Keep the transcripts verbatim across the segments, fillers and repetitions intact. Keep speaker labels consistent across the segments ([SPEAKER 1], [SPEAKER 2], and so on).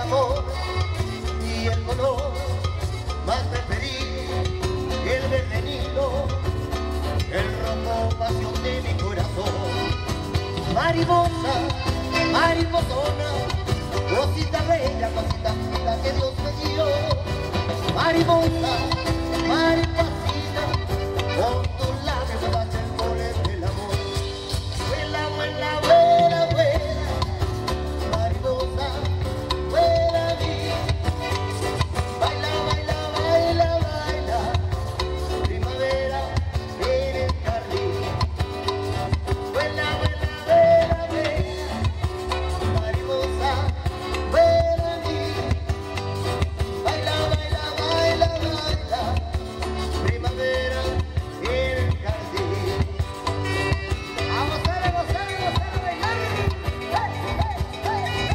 [SPEAKER 1] amor y el color más preferido, el verde Nilo, el rojo pasión de mi corazón. Mariposa, mariposona, cosita bella, cosita linda que Dios me dio. Mariposa, mariposita, con tus labios me vas el color del amor. Vuela, vuela, vuela, vuela, mariposa, vuela a mí. Baila, baila, baila, baila, primavera en el jardín. Vuela, vuela, vuela, vuela, mariposa, vuela a mí. Baila, baila, baila, baila, primavera en el jardín. A gozar, a gozar, a gozar, a bailar. ¡Hey, hey, hey,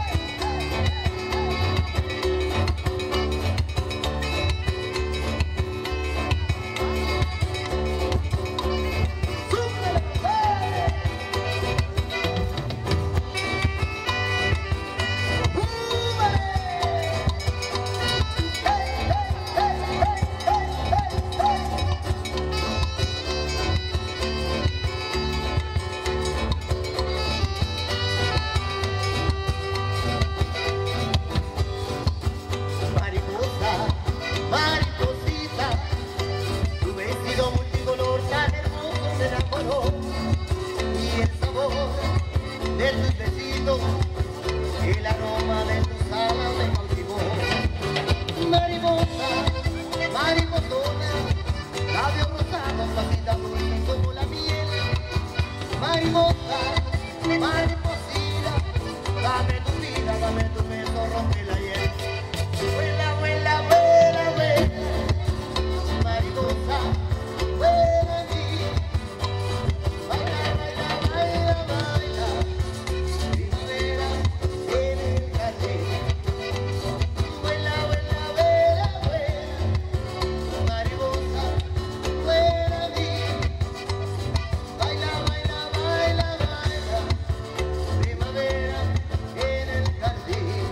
[SPEAKER 1] mariposa, mariposita, tu vestido multicolor tan hermoso me enamoró, y el sabor de tus besitos, el aroma de tus alas me cautivó. Mariposa, mariposona, labios rosados, pasita dulce como la miel. Mariposa, mariposita, dame tu vida, dame tu beso, rompe la hiel. Vuela, vuela, vuela, vuela, mariposa, vuela a mí. Baila, baila, baila, baila, primavera en el jardín. Vuela, vuela, vuela, vuela, mariposa, vuela a mí. Baila, baila, baila, baila, primavera en el jardín.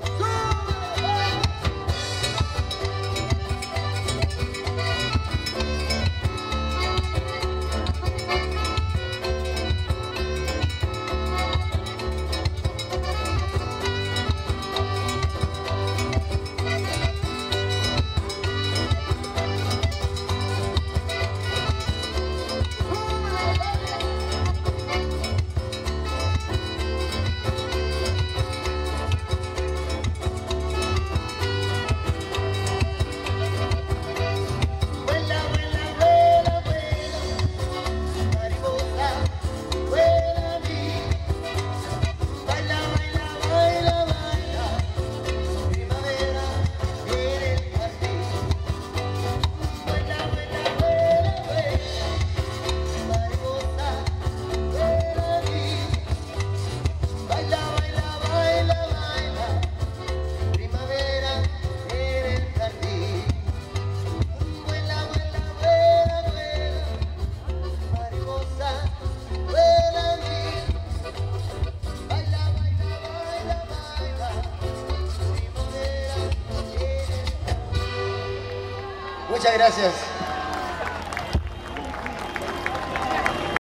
[SPEAKER 1] Vuela, vuela, vuela, vuela, mariposa, vuela a mí. Baila, baila, baila, baila, primavera en el jardín. Vuela, vuela, vuela, vuela, mariposa, vuela a mí. Baila, baila, baila, baila, primavera en el jardín. Vuela, vuela, vuela, vuela, mariposa, vuela a mí. Baila, baila, baila, baila, primavera en el jardín. Muchas gracias.